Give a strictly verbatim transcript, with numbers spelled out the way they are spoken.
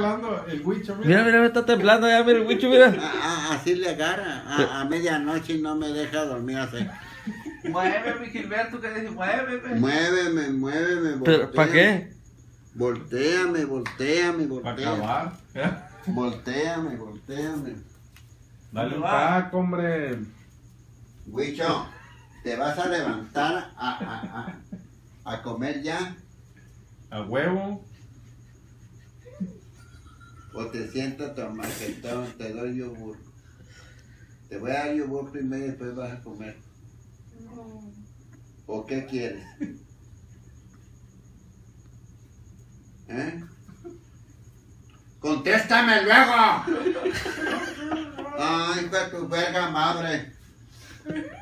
jalando el huicho, mira. Mira, mira, me está temblando ya, mira el huicho, mira. A, a, así le agarra. A, a medianoche no me deja dormir así. Muéveme, Gilberto, que dice, muéveme. Muéveme, muéveme, ¿Pero para qué? Voltéame, voltéame, Para voltéame. acabar. Voltéame, voltéame. Dale un taco, hombre. Huicho, ¿te vas a levantar a, a, a, a comer ya? A huevo. ¿O te sientas a tomar que te, te doy yogur? Te voy a dar yogur primero y después vas a comer. ¿O qué quieres? ¿Eh? ¡Contéstame luego! ¡Ay, fue tu verga madre!